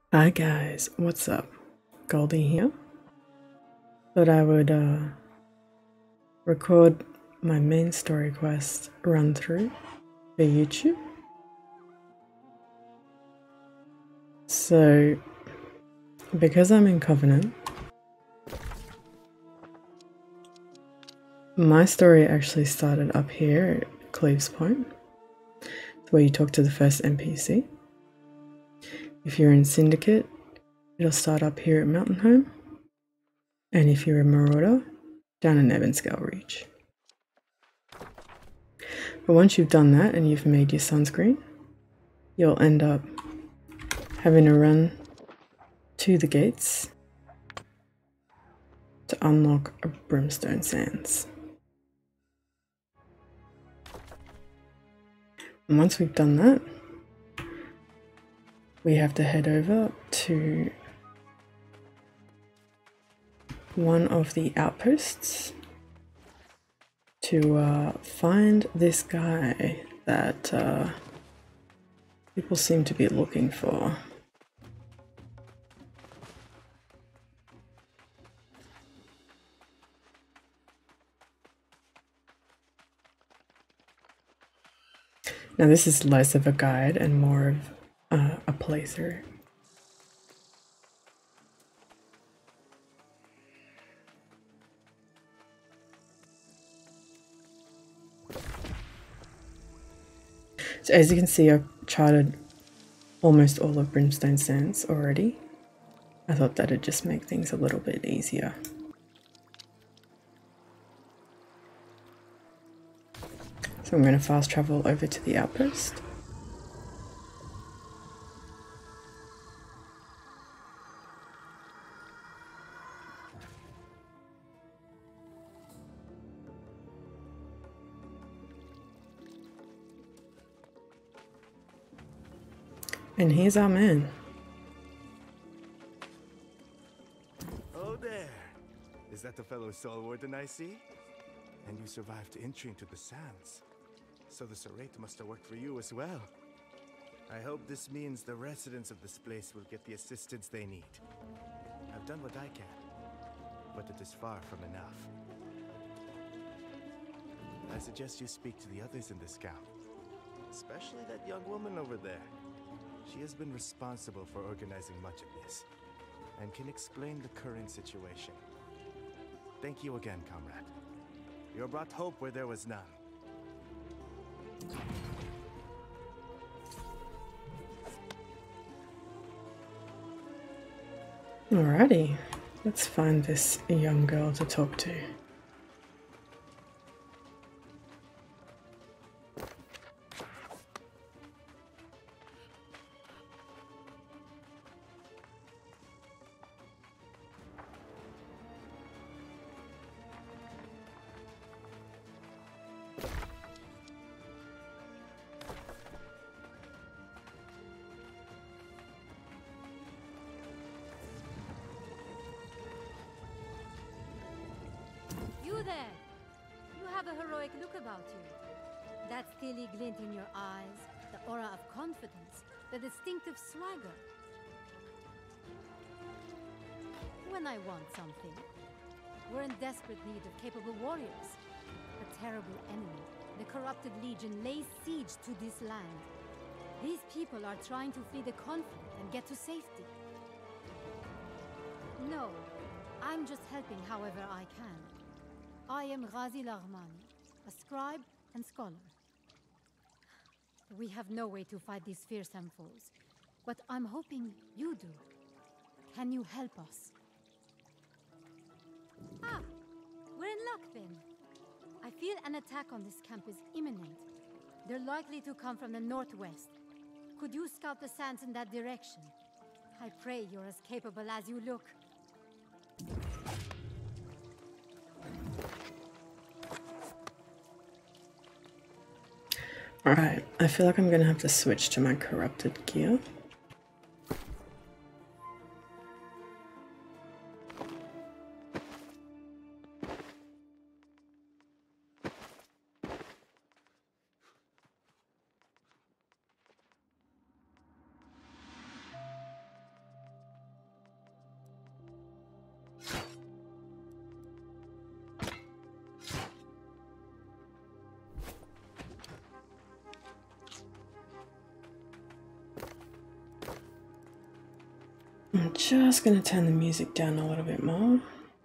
Hi guys, what's up? Goldie here. Thought I would record my main story quest run through for YouTube. So, because I'm in Covenant, my story actually started up here at Cleves Point, where you talk to the first NPC. If you're in Syndicate, it'll start up here at Mountain Home, and if you're a Marauder, down in Evanscale Reach. But once you've done that and you've made your sunscreen, you'll end up having to run to the gates to unlock a Brimstone Sands. And once we've done that, we have to head over to one of the outposts to find this guy that people seem to be looking for. Now this is less of a guide and more of a playthrough. So as you can see, I've charted almost all of Brimstone Sands already. I thought that'd just make things a little bit easier. So I'm going to fast travel over to the outpost. And here's our man. Oh there! Is that the fellow Solwarden I see? And you survived entry into the sands. So the Serrate must have worked for you as well. I hope this means the residents of this place will get the assistance they need. I've done what I can, but it is far from enough. I suggest you speak to the others in this camp, especially that young woman over there. She has been responsible for organizing much of this, and can explain the current situation. Thank you again, comrade. You brought hope where there was none. Alrighty, let's find this young girl to talk to. A heroic look about you. That steely glint in your eyes, the aura of confidence, the distinctive swagger. When I want something, we're in desperate need of capable warriors. A terrible enemy, the corrupted Legion, lays siege to this land. These people are trying to flee the conflict and get to safety. No, I'm just helping however I can. I am Ghazi Laghmani, a scribe and scholar. We have no way to fight these fearsome foes, but I'm hoping you do. Can you help us? Ah, we're in luck then. I feel an attack on this camp is imminent. They're likely to come from the northwest. Could you scout the sands in that direction? I pray you're as capable as you look. Alright, I feel like I'm gonna have to switch to my corrupted gear. I'm just going to turn the music down a little bit more.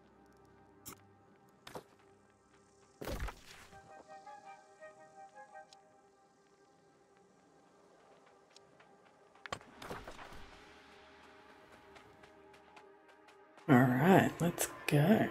All right, let's go.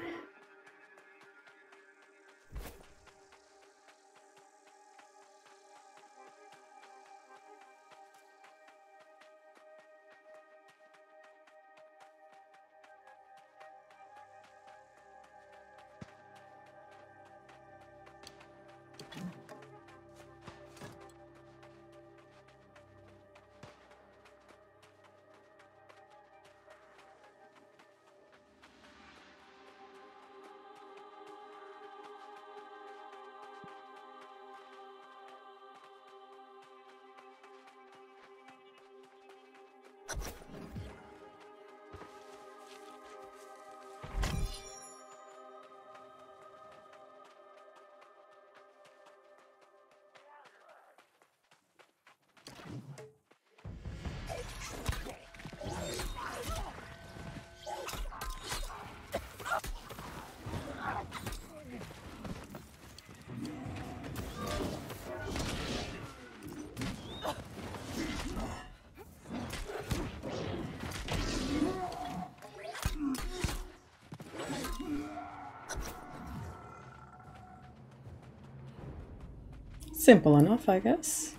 Simple enough, I guess.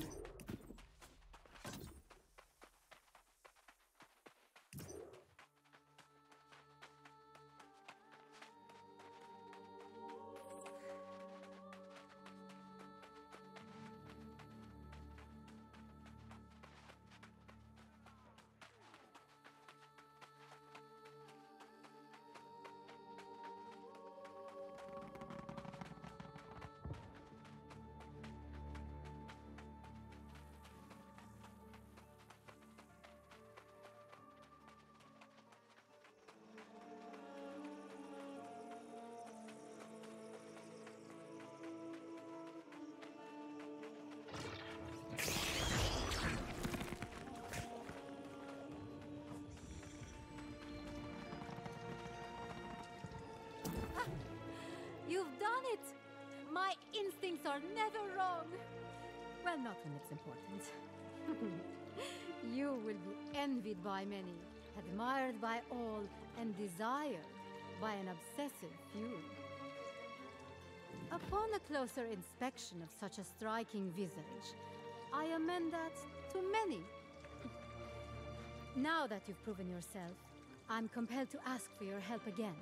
You've done it! My instincts are never wrong. Well, not when it's important. You will be envied by many, admired by all, and desired by an obsessive few. Upon a closer inspection of such a striking visage, I amend that to many. Now that you've proven yourself, I'm compelled to ask for your help again.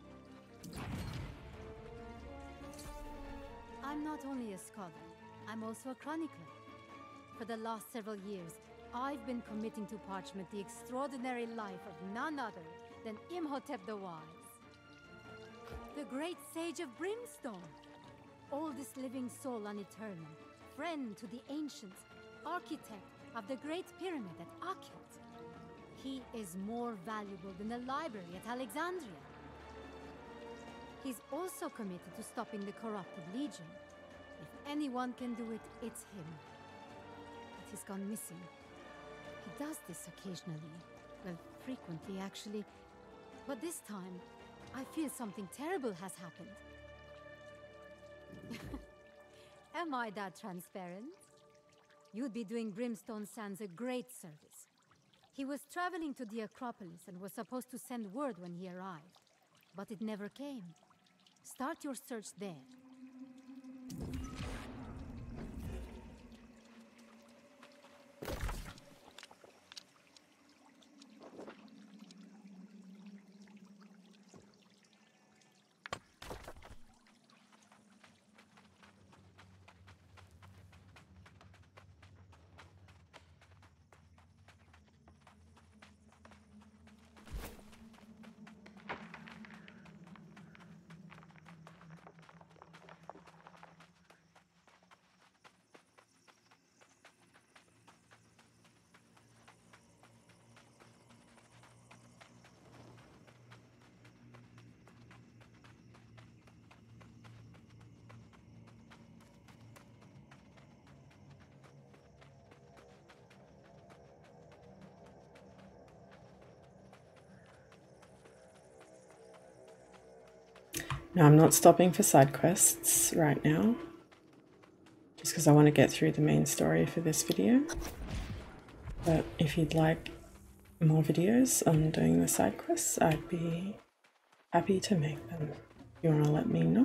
I'm not only a scholar, I'm also a chronicler. For the last several years, I've been committing to parchment the extraordinary life of none other than Imhotep the Wise, the great sage of Brimstone, oldest living soul on Eternum, friend to the ancients, architect of the Great Pyramid at Akhet. He is more valuable than the library at Alexandria. He's also committed to stopping the corrupted Legion. If anyone can do it, it's him. But he's gone missing. He does this occasionally. Well, frequently, actually. But this time, I feel something terrible has happened. Am I that transparent? You'd be doing Brimstone Sands a great service. He was traveling to the Acropolis and was supposed to send word when he arrived. But it never came. Start your search there. Now I'm not stopping for side quests right now, just because I want to get through the main story for this video. But if you'd like more videos on doing the side quests, I'd be happy to make them. If you want to let me know.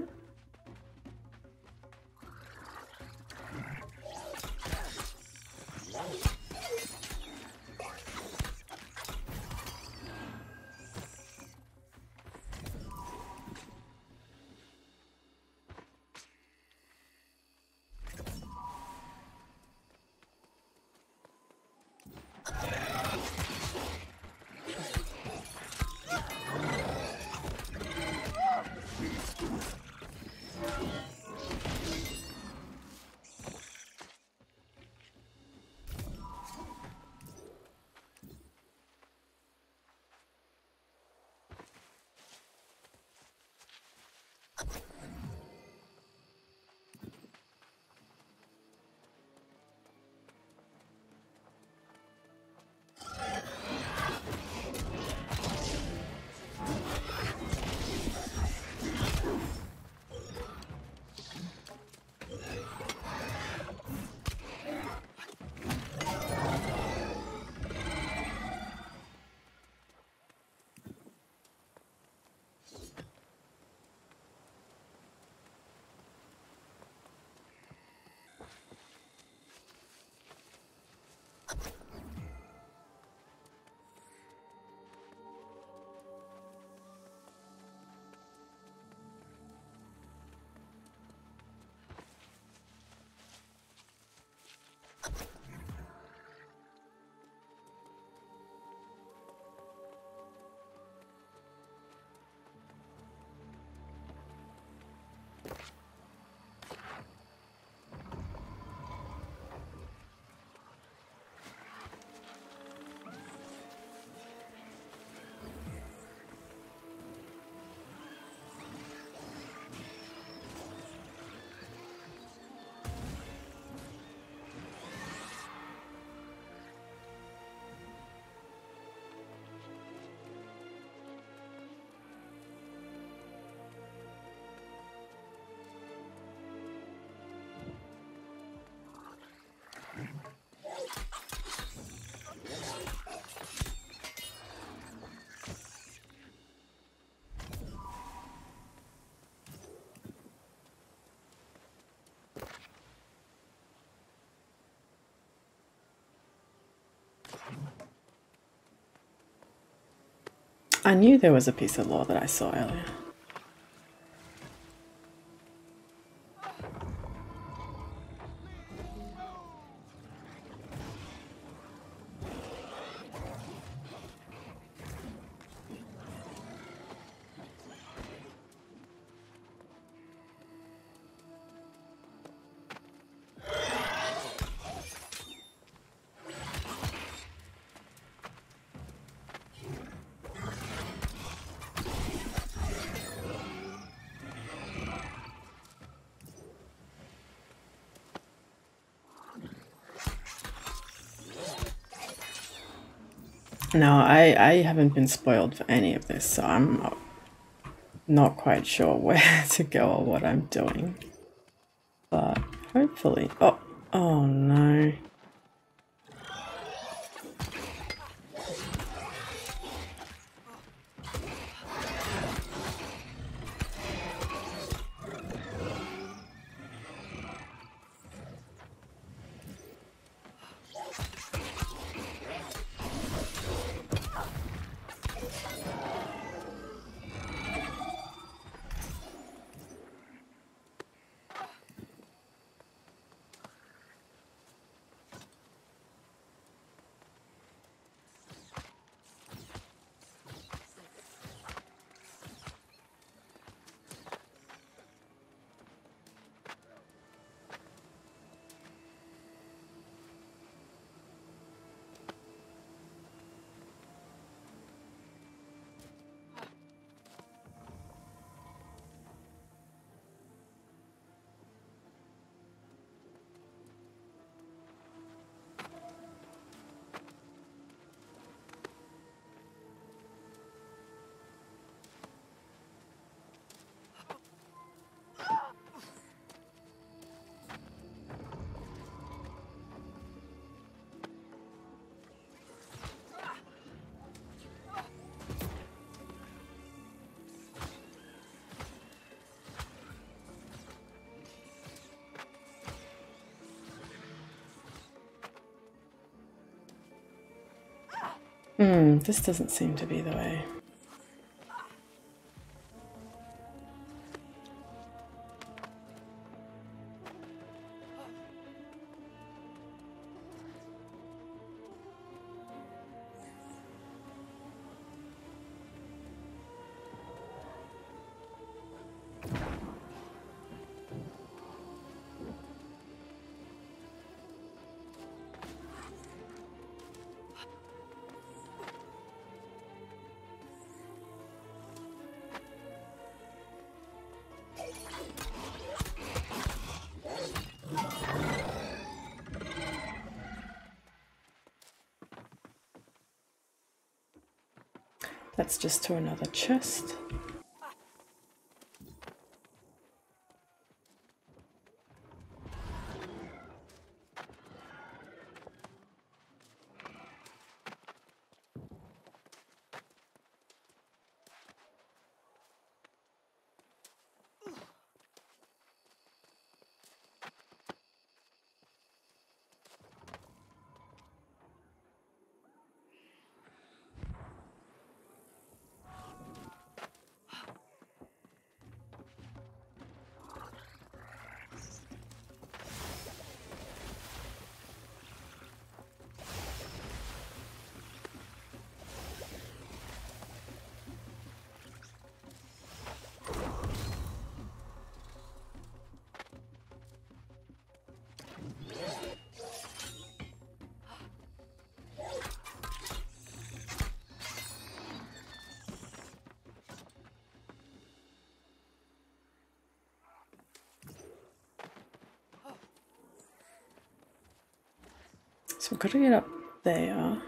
I knew there was a piece of lore that I saw earlier. No, I haven't been spoiled for any of this, so I'm not quite sure where to go or what I'm doing. But hopefully... Oh no. This doesn't seem to be the way. That's just to another chest. So we've got to get up there.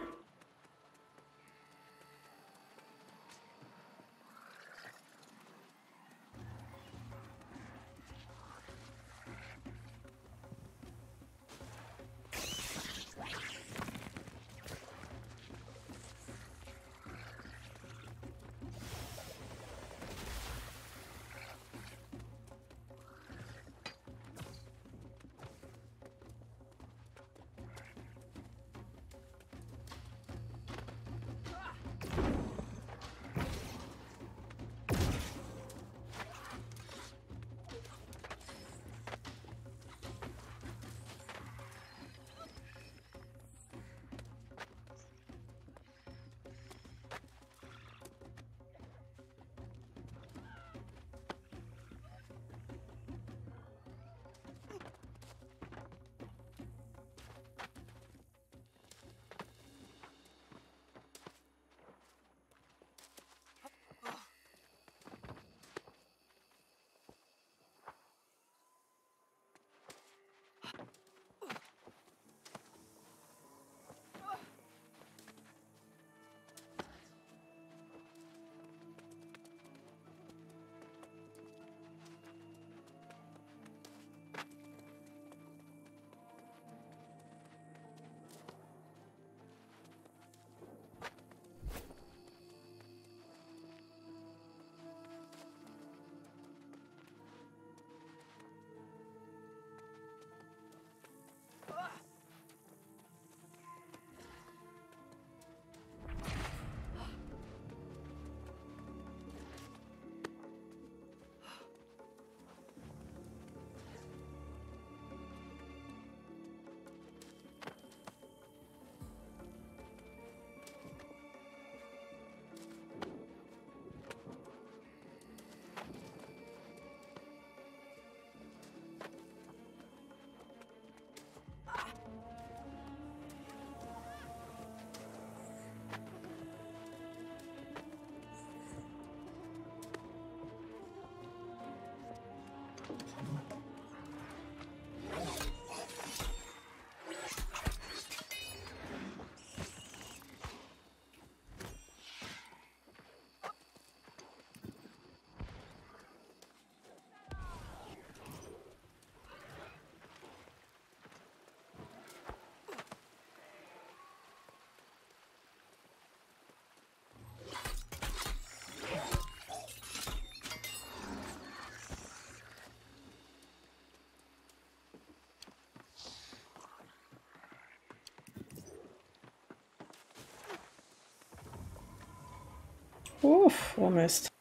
Oof, almost.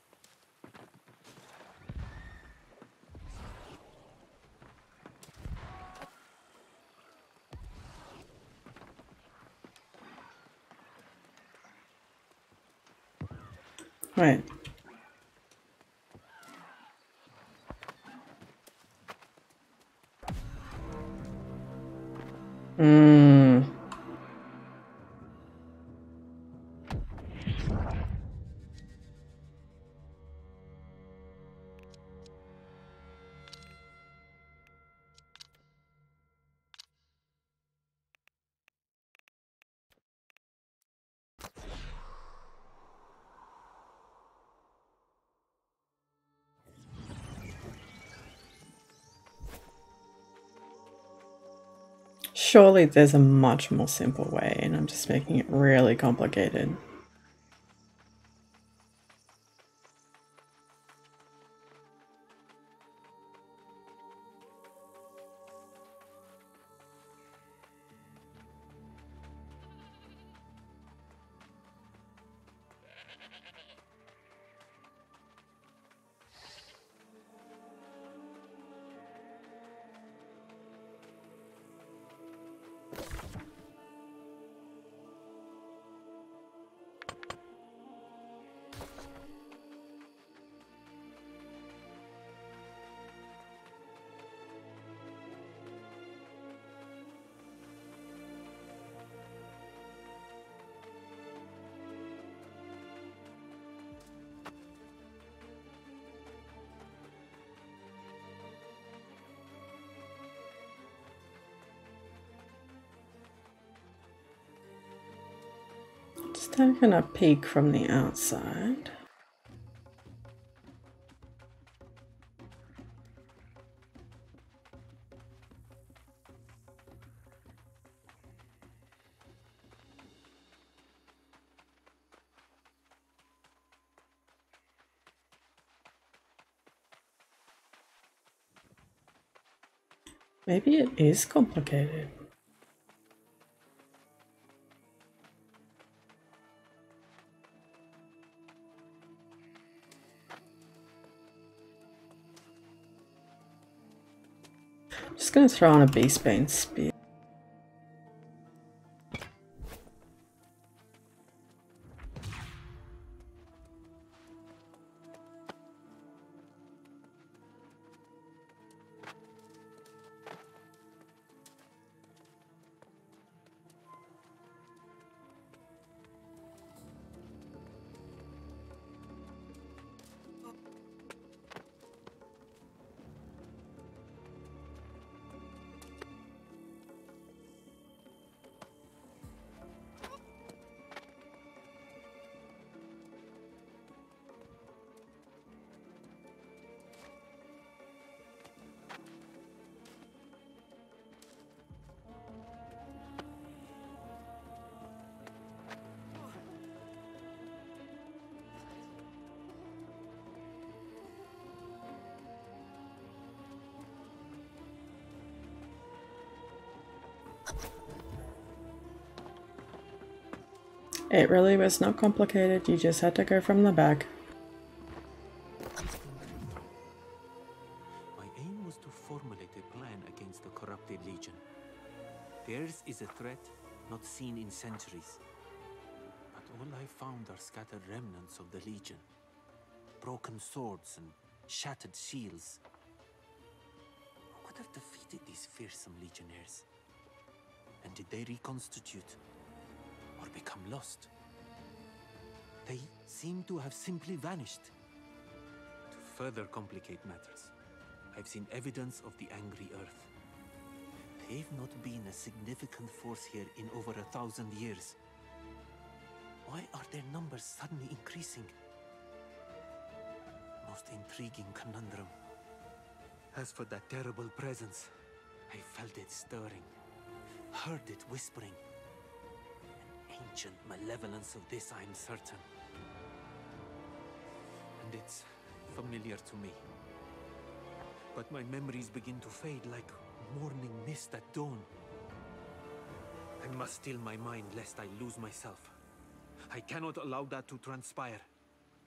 Right. Mmm. Surely there's a much more simple way, and I'm just making it really complicated. Just taking a peek from the outside. Maybe it is complicated. I'm just going to throw on a beastbane spear. It really was not complicated, you just had to go from the back. My aim was to formulate a plan against the corrupted Legion. Theirs is a threat not seen in centuries. But all I found are scattered remnants of the Legion. Broken swords and shattered shields. Who could have defeated these fearsome Legionnaires? And did they reconstitute? Or become lost? They seem to have simply vanished. To further complicate matters, I've seen evidence of the angry Earth. They've not been a significant force here in over 1,000 years. Why are their numbers suddenly increasing? Most intriguing conundrum. As for that terrible presence, I felt it stirring, heard it whispering. Ancient malevolence of this, I'm certain. And it's familiar to me. But my memories begin to fade like morning mist at dawn. I must still my mind lest I lose myself. I cannot allow that to transpire.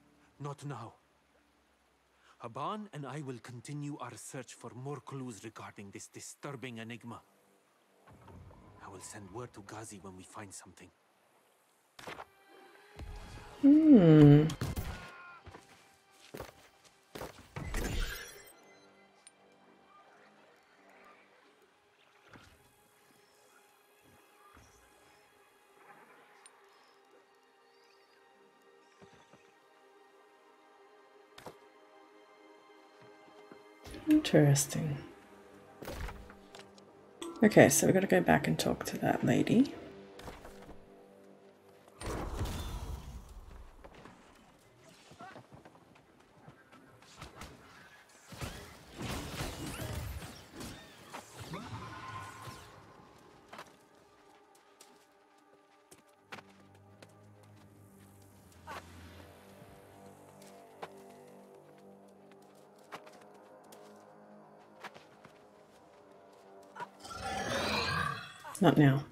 Not now. Haban and I will continue our search for more clues regarding this disturbing enigma. I will send word to Ghazi when we find something. Interesting. Okay, so we've got to go back and talk to that lady. Not now.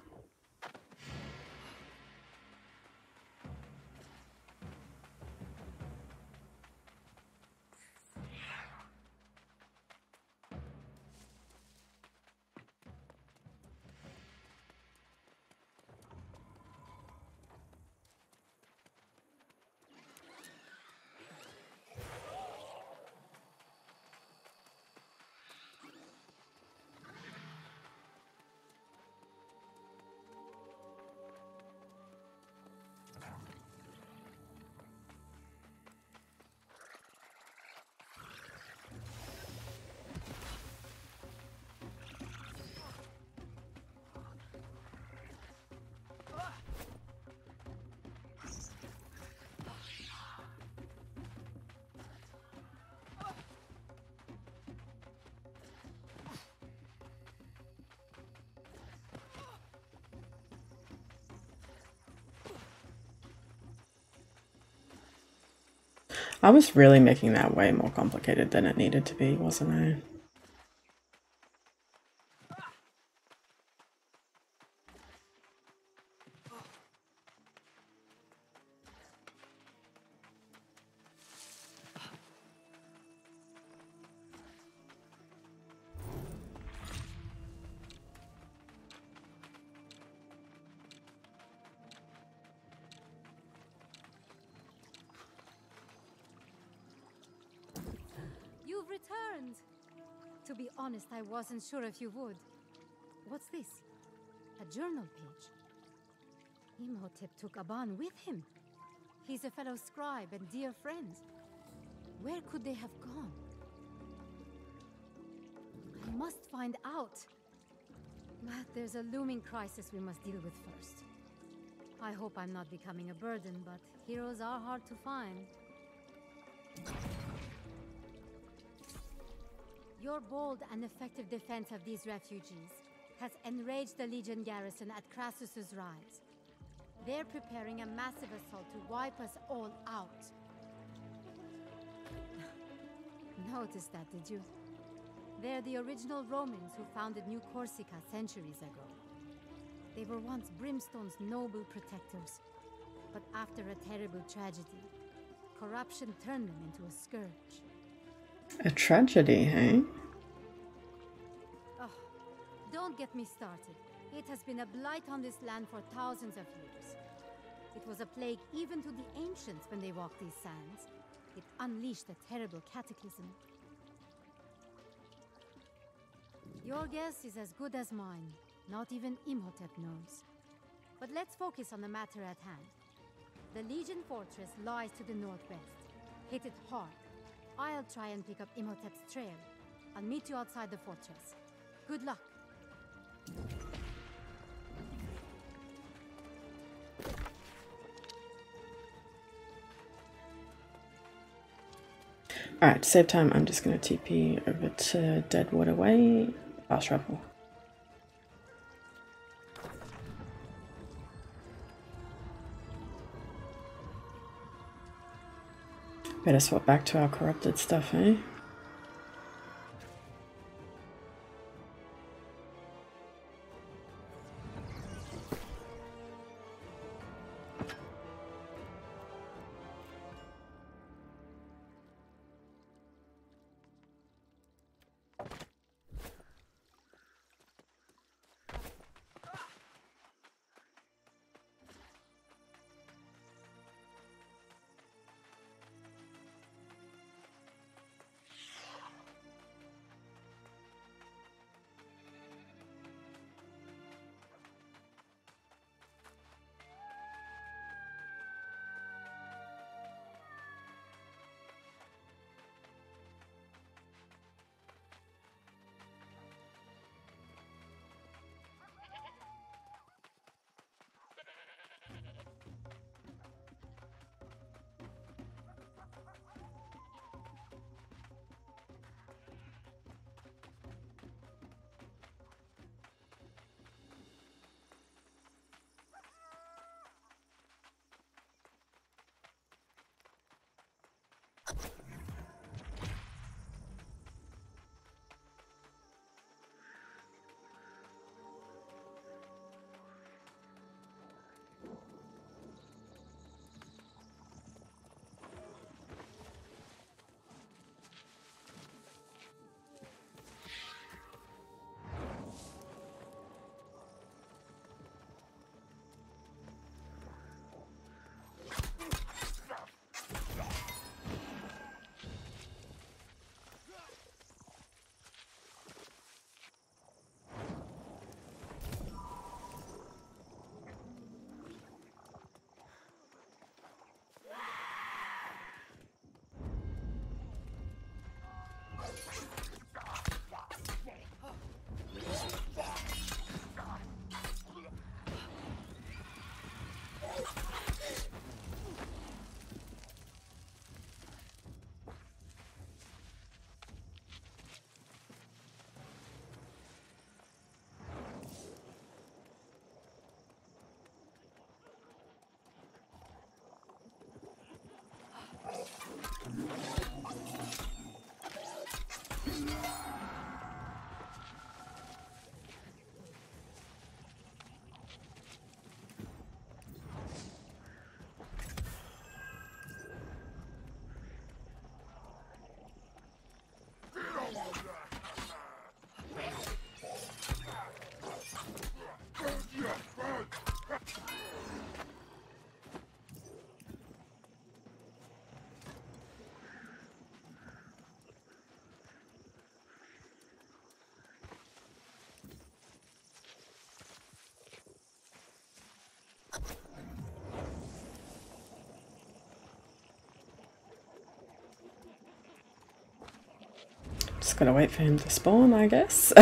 I was really making that way more complicated than it needed to be, wasn't I? You've returned! To be honest, I wasn't sure if you would. What's this? A journal page. Imhotep took Aban with him. He's a fellow scribe and dear friend. Where could they have gone? I must find out. But there's a looming crisis we must deal with first. I hope I'm not becoming a burden, but heroes are hard to find. Your bold and effective defense of these refugees has enraged the Legion garrison at Crassus's rise. They're preparing a massive assault to wipe us all out. Noticed that, did you? They're the original Romans who founded New Corsica centuries ago. They were once Brimstone's noble protectors, but after a terrible tragedy, corruption turned them into a scourge. A tragedy, hey? Oh, don't get me started. It has been a blight on this land for thousands of years. It was a plague even to the ancients when they walked these sands. It unleashed a terrible cataclysm. Your guess is as good as mine. Not even Imhotep knows. But let's focus on the matter at hand. The Legion fortress lies to the northwest. Hit it hard. I'll try and pick up Imhotep's trail. I'll meet you outside the fortress. Good luck. Alright, to save time, I'm just going to TP over to Deadwater Way, fast travel. Better swap back to our corrupted stuff, eh? Just gotta wait for him to spawn, I guess.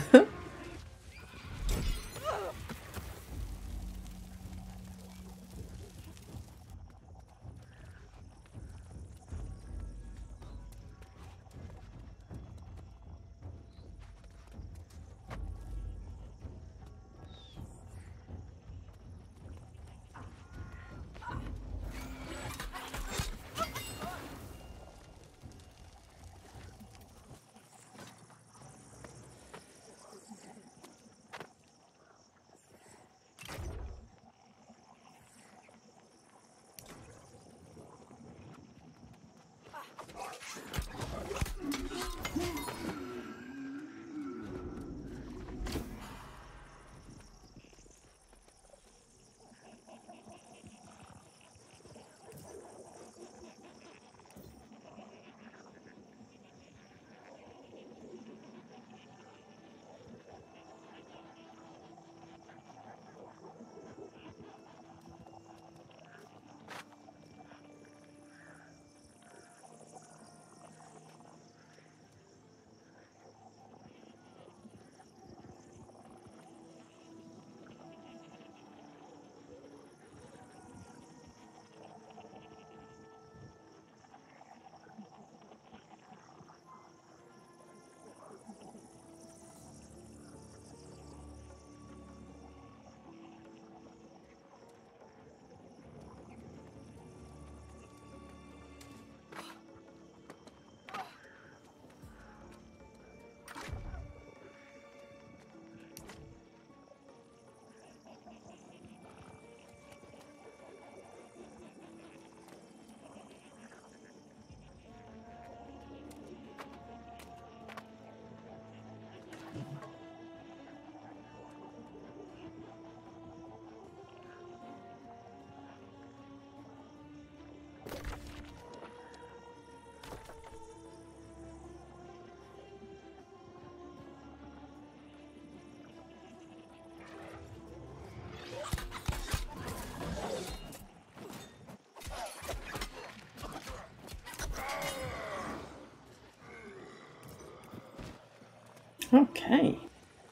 Okay.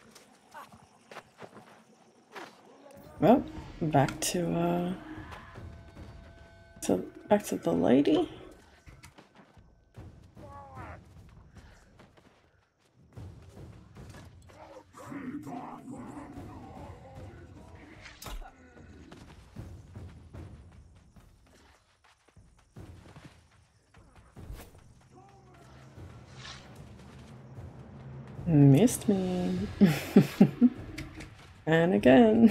Well, back to back to the lady. Missed me. And again.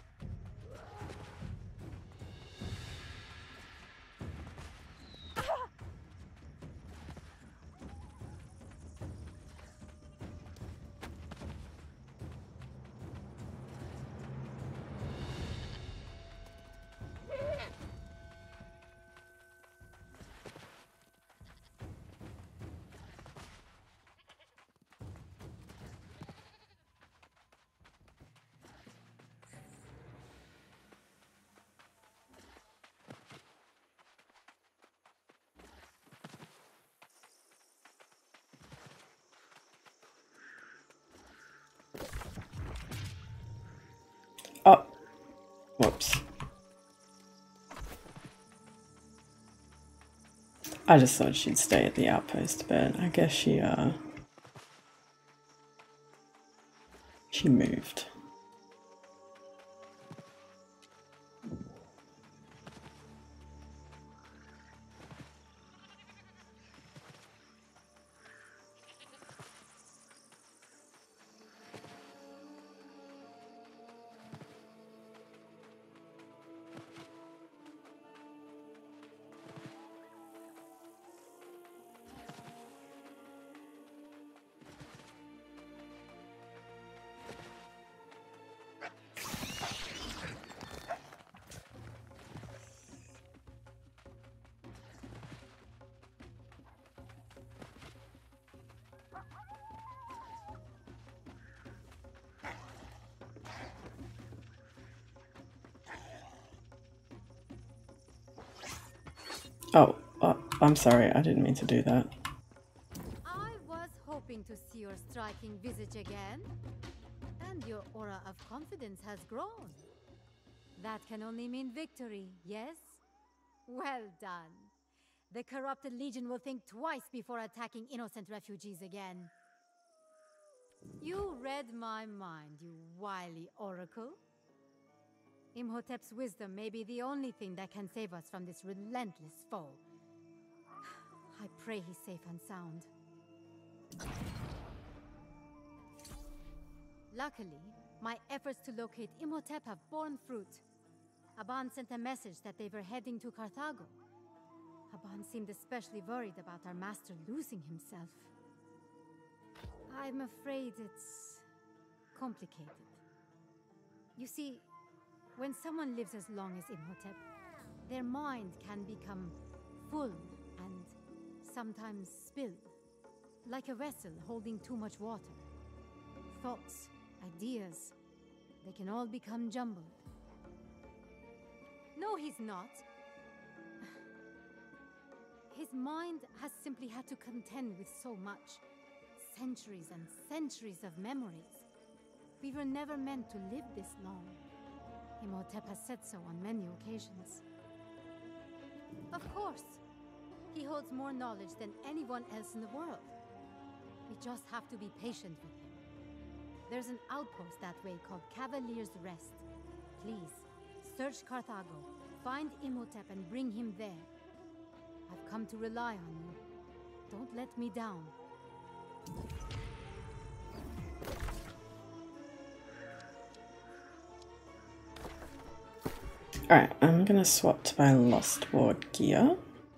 Oh, whoops. I just thought she'd stay at the outpost, but I guess she moved. Oh, I'm sorry, I didn't mean to do that. I was hoping striking visage again. And your aura of confidence has grown. That can only mean victory, yes? Well done. The corrupted Legion will think twice before attacking innocent refugees again. You read my mind, you wily oracle. Imhotep's wisdom may be the only thing that can save us from this relentless foe. I pray he's safe and sound. Luckily, my efforts to locate Imhotep have borne fruit. Aban sent a message that they were heading to Carthago. Aban seemed especially worried about our master losing himself. I'm afraid it's complicated. You see, when someone lives as long as Imhotep, their mind can become full and sometimes spill, like a vessel holding too much water. Thoughts, ideas, they can all become jumbled. No, he's not. His mind has simply had to contend with so much. Centuries and centuries of memories. We were never meant to live this long. Imhotep has said so on many occasions. Of course, he holds more knowledge than anyone else in the world. We just have to be patient with him. There's an outpost that way called Cavalier's Rest. Please, search Carthago, find Imhotep and bring him there. I've come to rely on you. Don't let me down. Alright, I'm gonna swap to my Lost Ward gear.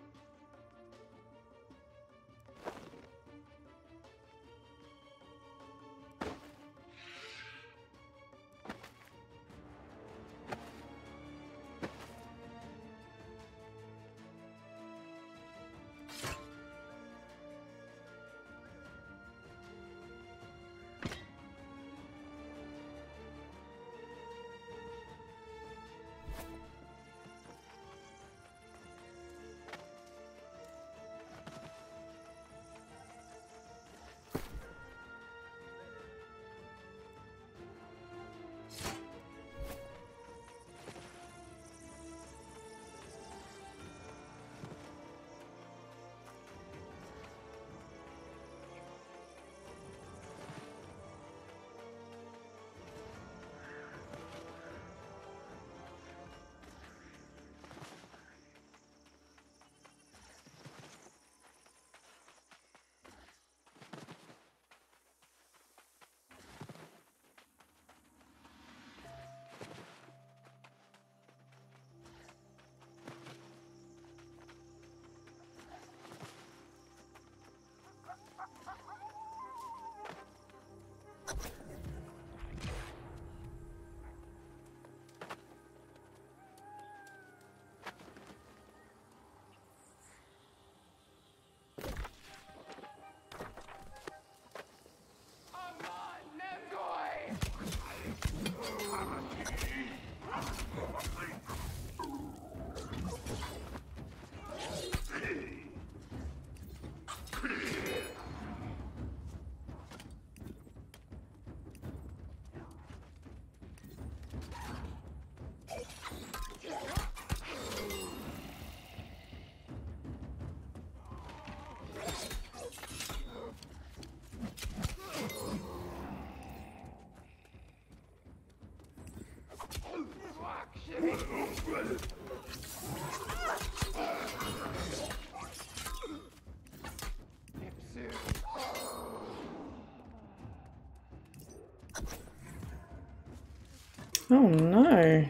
Oh no.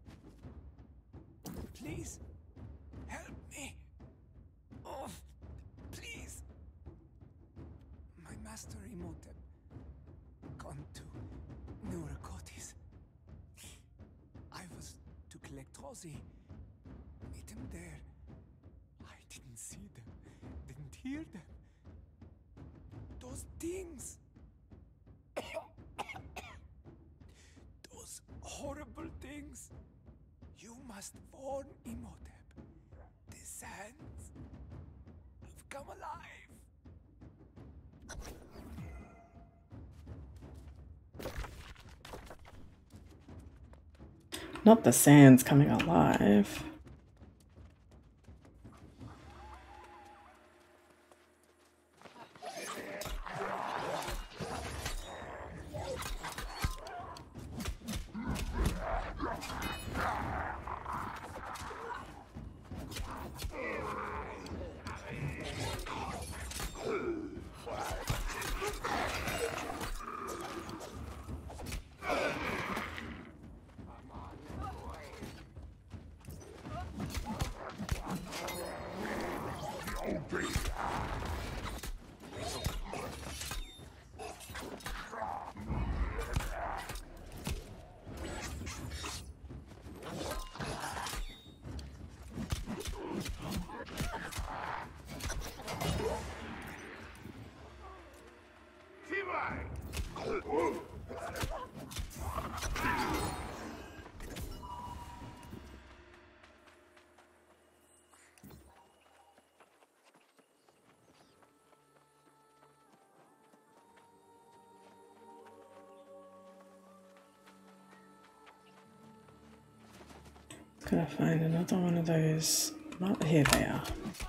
Please, help me. Oh, please. My master Imhotep gone to Neuracotis. I was to collect Rosie. Meet him there. I didn't see them, didn't hear them. Those things. Those horrible things. You must warn Imhotep. The sands have come alive. Not the sands coming alive. Gotta find another one of those. Oh, here they are.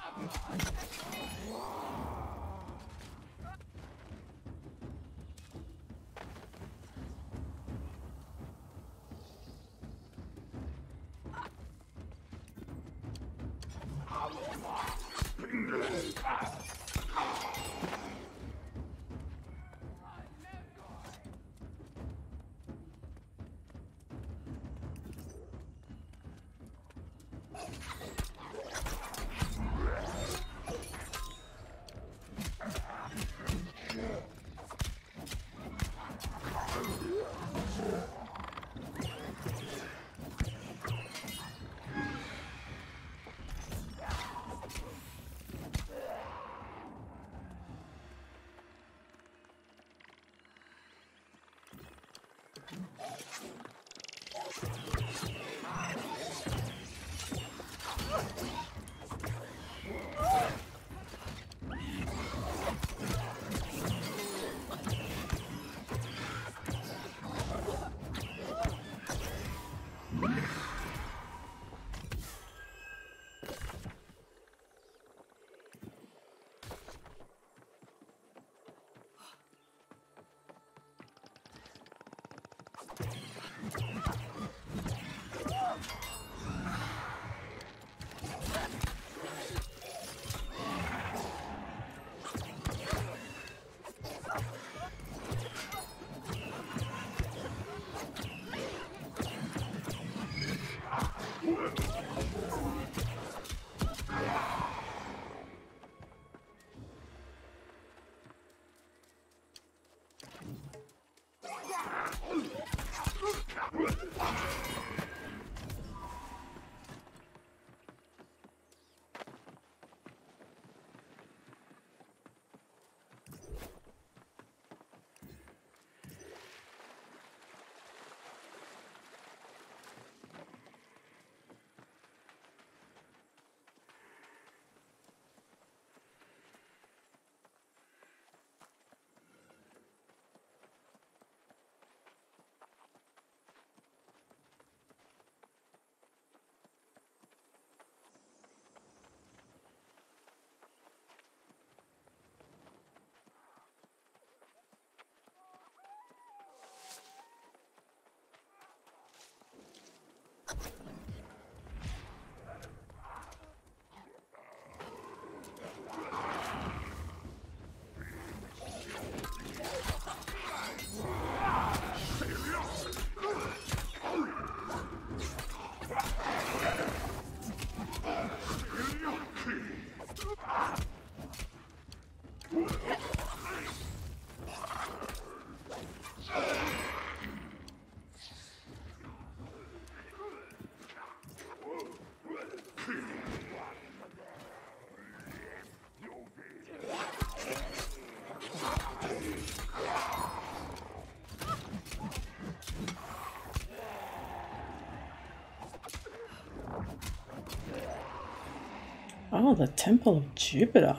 Oh, the Temple of Jupiter.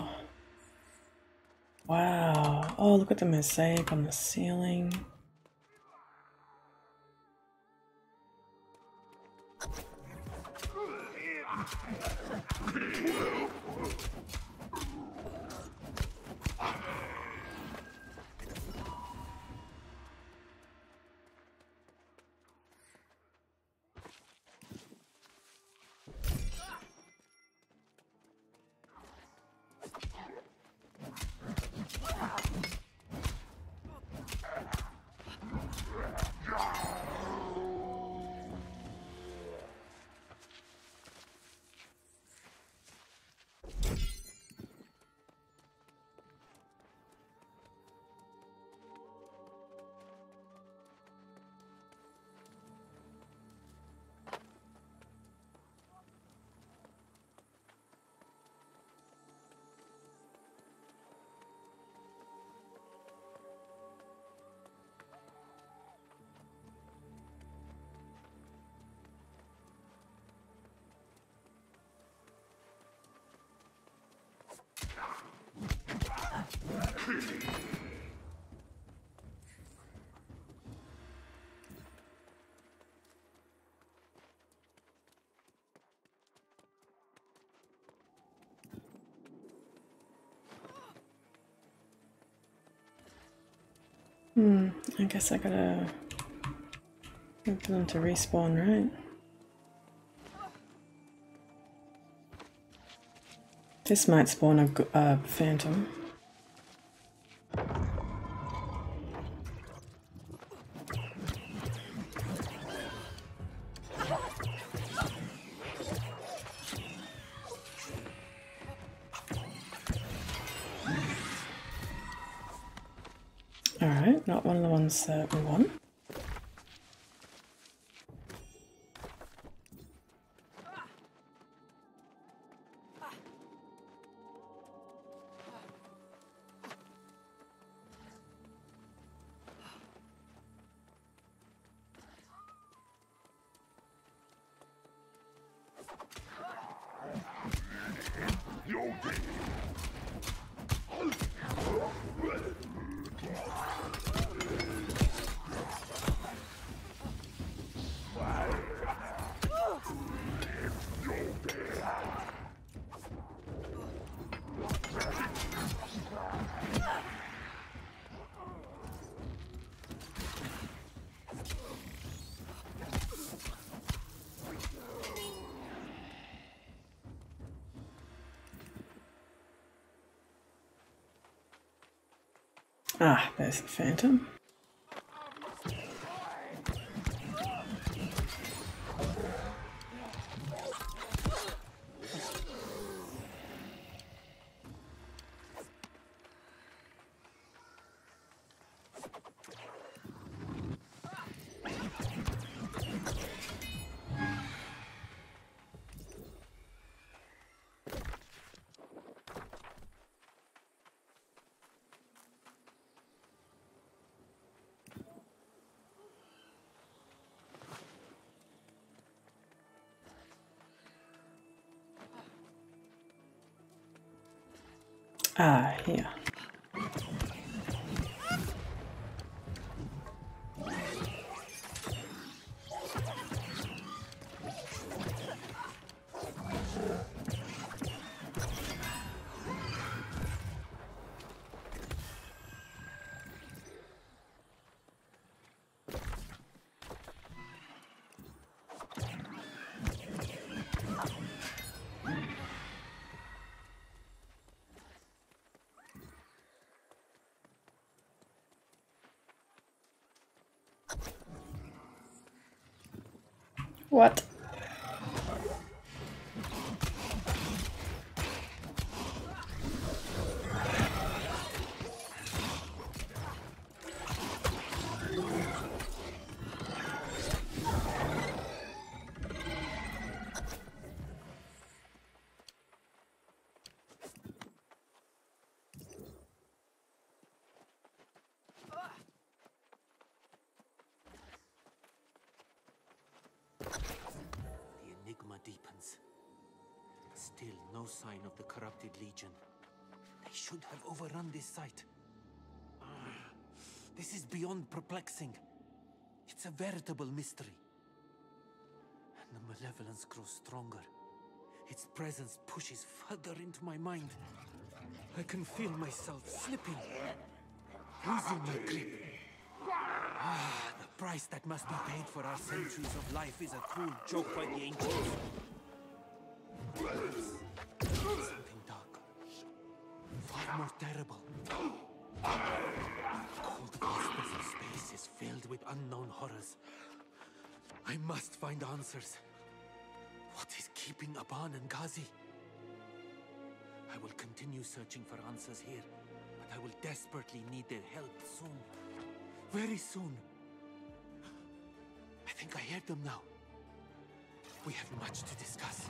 Wow. Oh, look at the mosaic on the ceiling. I guess I gotta wait for them to respawn, right? This might spawn a phantom. Alright, not one of the ones that we want. Ah, there's the phantom. Ah, here. What? Deepens. Still no sign of the corrupted legion. They should have overrun this site. This is beyond perplexing. It's a veritable mystery. And the malevolence grows stronger. Its presence pushes further into my mind. I can feel myself slipping, losing my grip. The price that must be paid for our centuries of life is a cruel joke by the ancients. Something darker, far more terrible. The cold vastness of space is filled with unknown horrors. I must find answers. What is keeping Aban and Ghazi? I will continue searching for answers here, but I will desperately need their help soon. Very soon. I think I heard them now. We have much to discuss.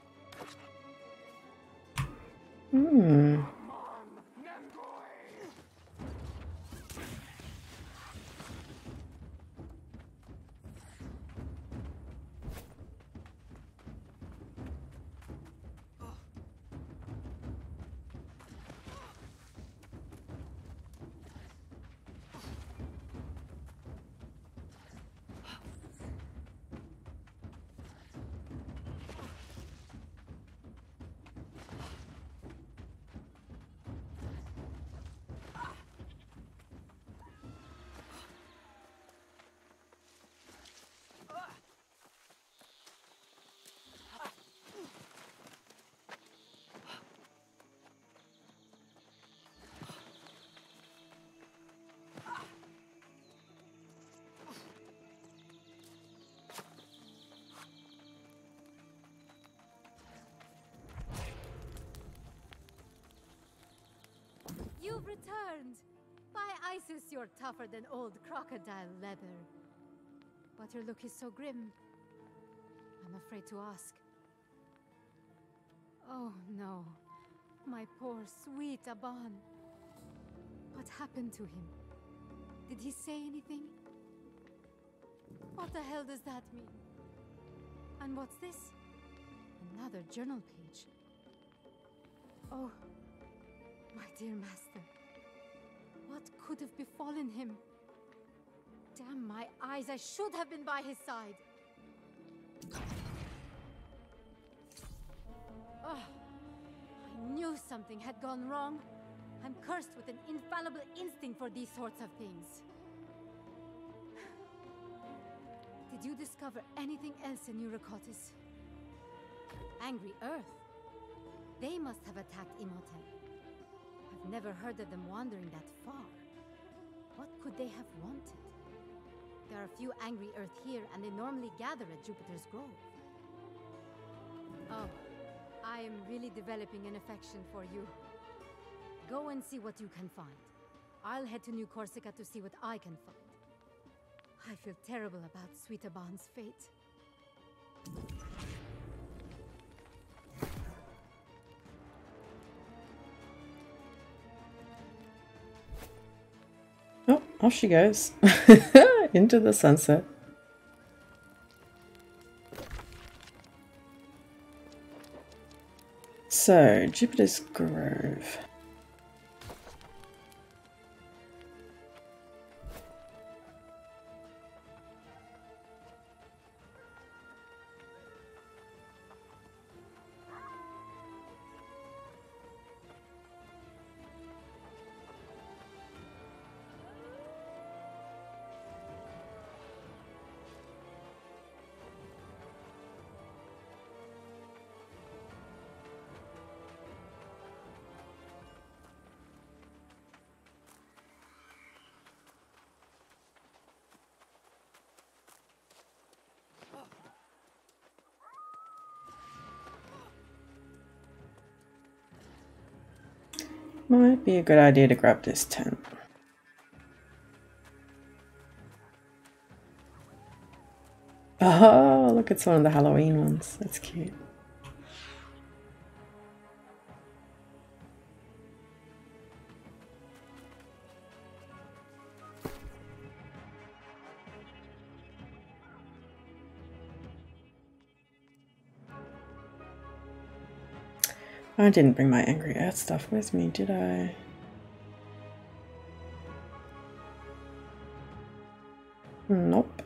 You've returned! By Isis, you're tougher than old crocodile leather. But your look is so grim. I'm afraid to ask. Oh no. My poor, sweet Aban. What happened to him? Did he say anything? What the hell does that mean? And what's this? Another journal page. Oh, my dear master. What could have befallen him? Damn my eyes, I should have been by his side. Oh, I knew something had gone wrong. I'm cursed with an infallible instinct for these sorts of things. Did you discover anything else in Eurocotis? Angry Earth? They must have attacked Imhotep. I've never heard of them wandering that far. What could they have wanted? There are a few Angry Earth here, and they normally gather at Jupiter's Grove. Oh, I am really developing an affection for you. Go and see what you can find. I'll head to New Corsica to see what I can find. I feel terrible about Sweet Aban's fate. Oh, off she goes. Into the sunset. So, Jupiter's Grove. Might be a good idea to grab this tent. Oh, look, it's one of the Halloween ones. That's cute. I didn't bring my Angry Earth stuff with me, did I? Nope.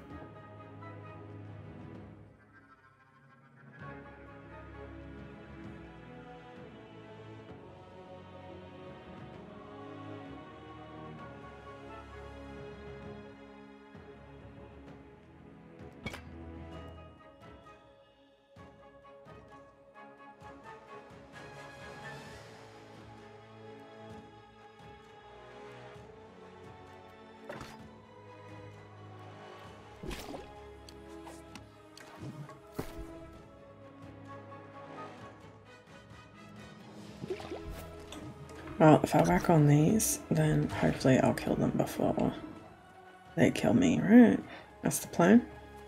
Well, if I whack on these, then hopefully I'll kill them before they kill me, right? That's the plan.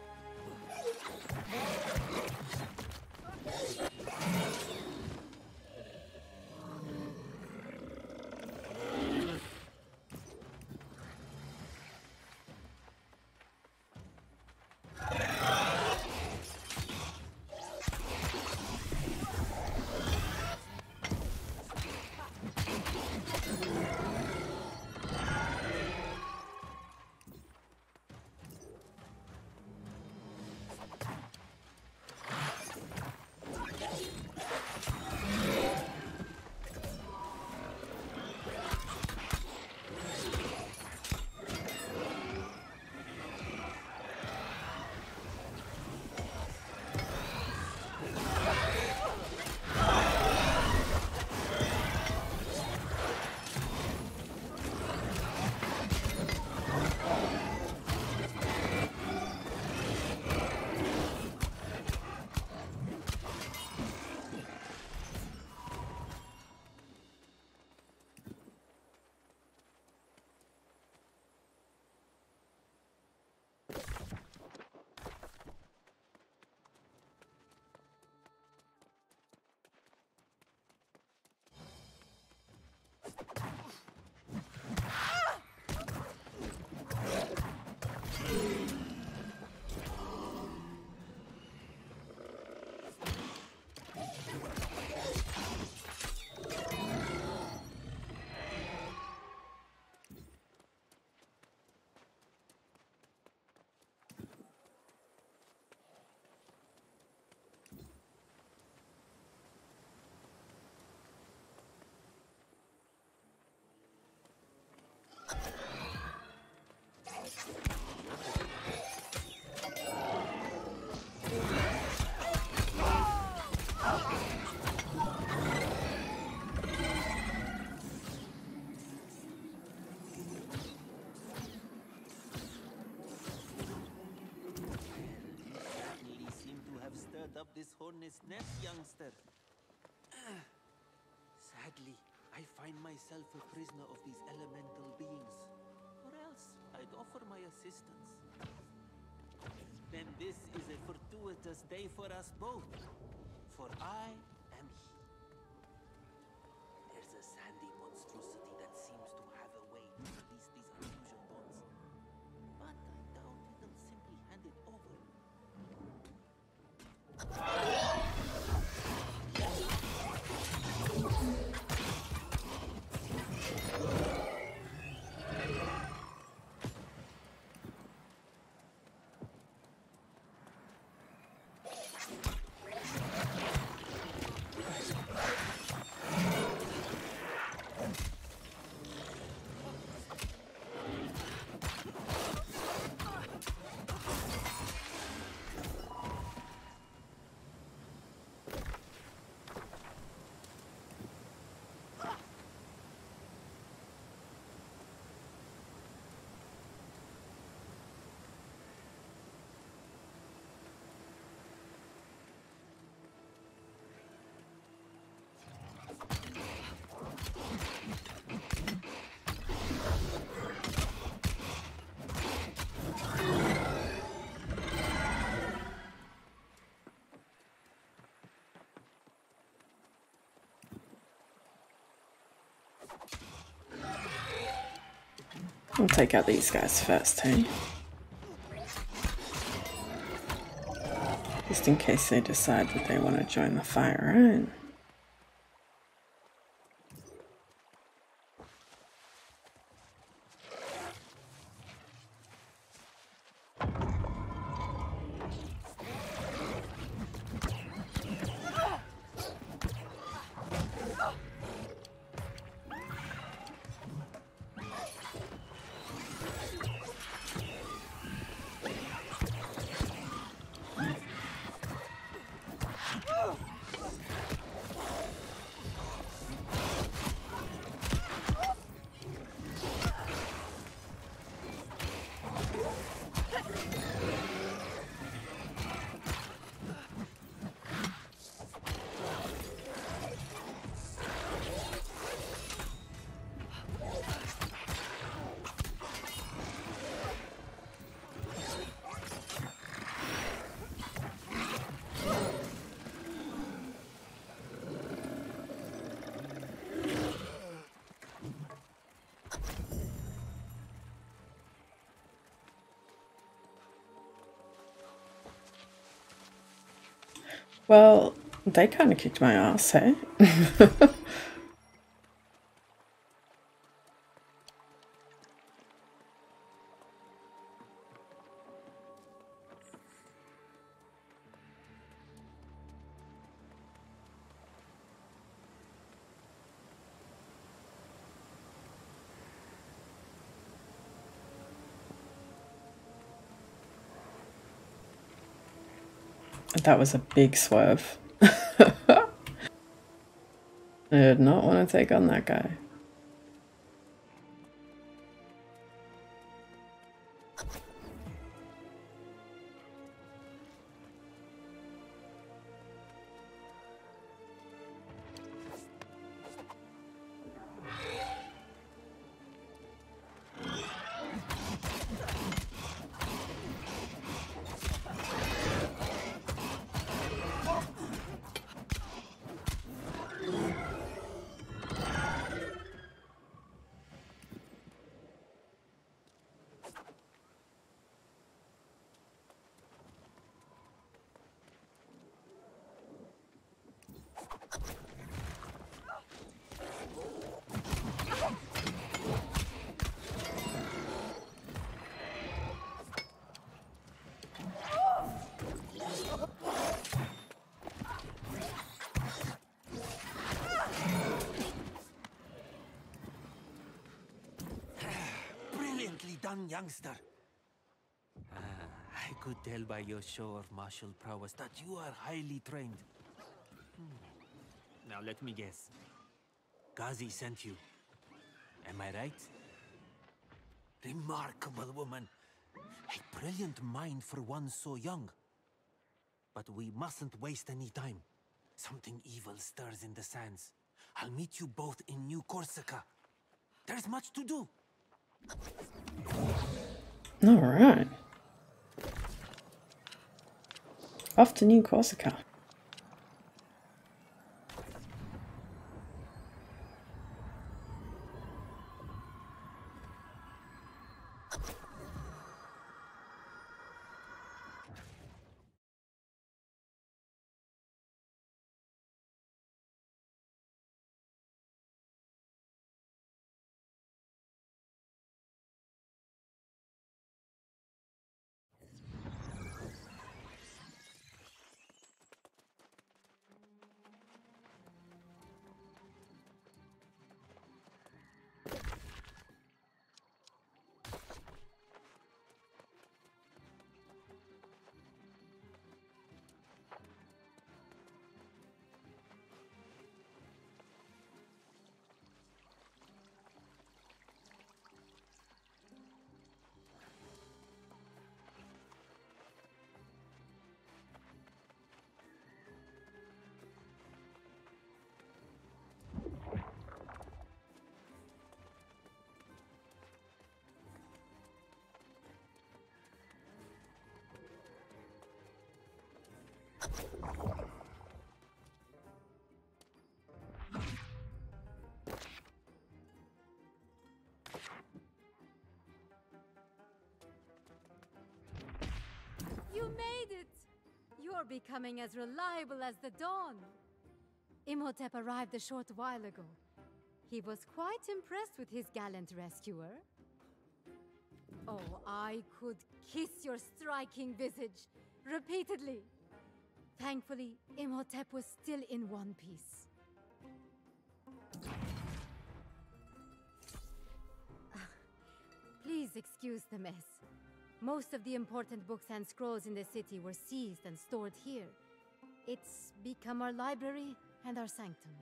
Up this hornet's nest, youngster. Sadly, I find myself a prisoner of these elemental beings. Or else, I'd offer my assistance. Then this is a fortuitous day for us both. For I am he. There's a sandy monstrosity that seems to have a way to release these illusion bonds. But I doubt it'll simply hand it over. I'll take out these guys first, hey? Just in case they decide that they want to join the fire, right? Well, they kind of kicked my ass, hey? That was a big swerve. I did not want to take on that guy. Youngster. I could tell by your show of martial prowess that you are highly trained. Now let me guess. Ghazi sent you. Am I right? Remarkable woman. A brilliant mind for one so young. But we mustn't waste any time. Something evil stirs in the sands. I'll meet you both in New Corsica. There's much to do. All right. Off to New Corsica. You made it! You're becoming as reliable as the dawn. Imhotep arrived a short while ago. He was quite impressed with his gallant rescuer. Oh, I could kiss your striking visage repeatedly. Thankfully, Imhotep was still in one piece. Please excuse the mess. Most of the important books and scrolls in the city were seized and stored here. It's become our library and our sanctum.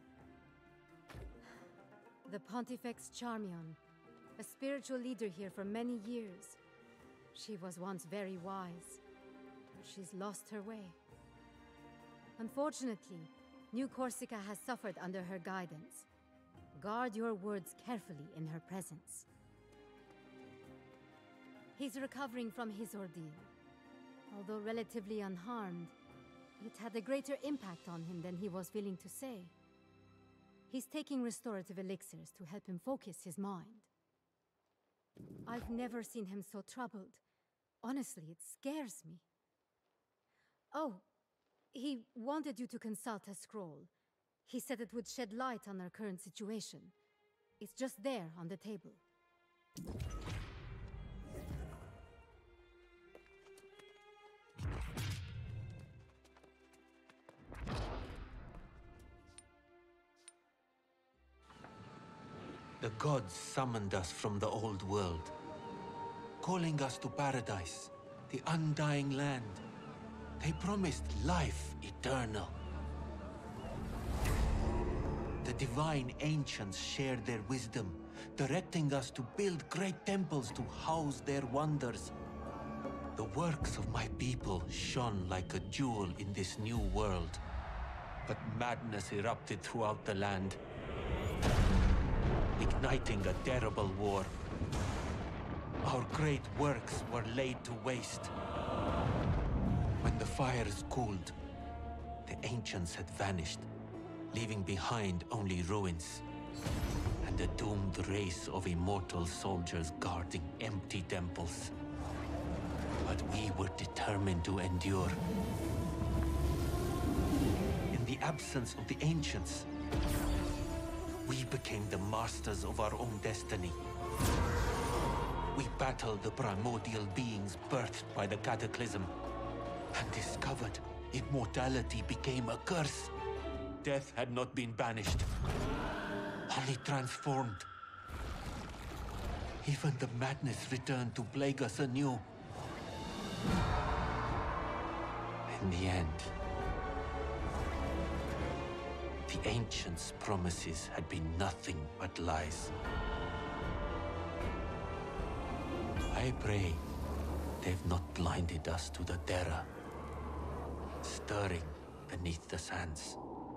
The Pontifex Charmion, a spiritual leader here for many years. She was once very wise, but she's lost her way. Unfortunately, New Corsica has suffered under her guidance. Guard your words carefully in her presence. He's recovering from his ordeal. Although relatively unharmed, it had a greater impact on him than he was willing to say. He's taking restorative elixirs to help him focus his mind. I've never seen him so troubled. Honestly, it scares me. Oh, He wanted you to consult a scroll. He said it would shed light on our current situation. It's just there on the table. The gods summoned us from the old world, calling us to paradise, the undying land. They promised life eternal. The divine ancients shared their wisdom, directing us to build great temples to house their wonders. The works of my people shone like a jewel in this new world. But madness erupted throughout the land, igniting a terrible war. Our great works were laid to waste. When the fires cooled, the ancients had vanished, leaving behind only ruins and a doomed race of immortal soldiers guarding empty temples. But we were determined to endure. In the absence of the ancients, we became the masters of our own destiny. We battled the primordial beings birthed by the cataclysm and discovered immortality became a curse. Death had not been banished, only transformed. Even the madness returned to plague us anew. In the end, the ancients' promises had been nothing but lies. I pray they've not blinded us to the terror stirring beneath the sands.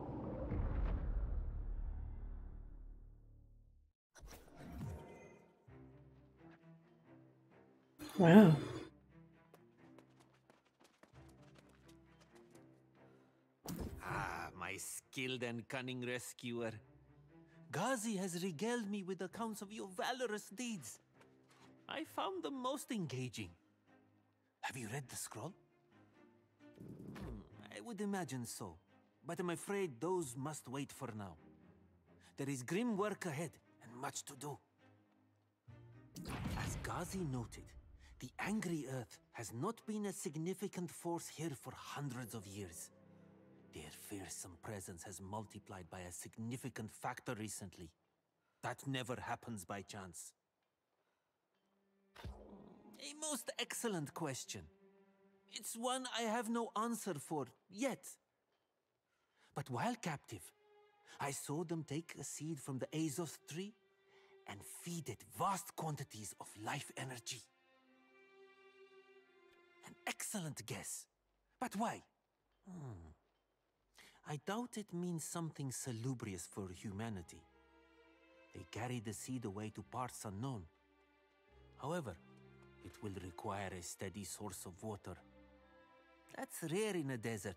Wow. Ah, my skilled and cunning rescuer. Ghazi has regaled me with accounts of your valorous deeds. I found them most engaging. Have you read the scroll? I would imagine so, but I'm afraid those must wait for now. There is grim work ahead and much to do. As Ghazi noted, the angry Earth has not been a significant force here for hundreds of years. Their fearsome presence has multiplied by a significant factor recently. That never happens by chance. A most excellent question. It's one I have no answer for yet. But while captive, I saw them take a seed from the Azoth tree and feed it vast quantities of life energy. An excellent guess. But why? I doubt it means something salubrious for humanity. They carry the seed away to parts unknown. However, it will require a steady source of water. That's rare in a desert.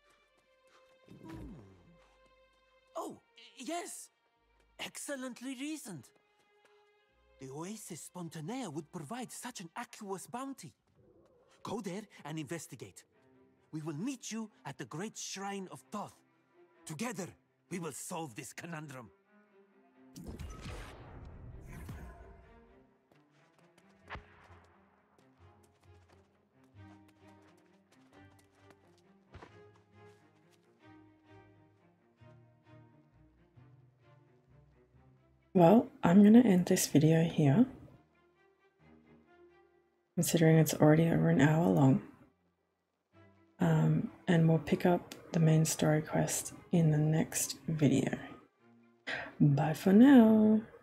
Oh, yes! Excellently reasoned. The Oasis Spontanea would provide such an aqueous bounty. Go there and investigate. We will meet you at the great shrine of Thoth. Together, we will solve this conundrum. Well, I'm going to end this video here, considering it's already over an hour long. And we'll pick up the main story quest in the next video. Bye for now.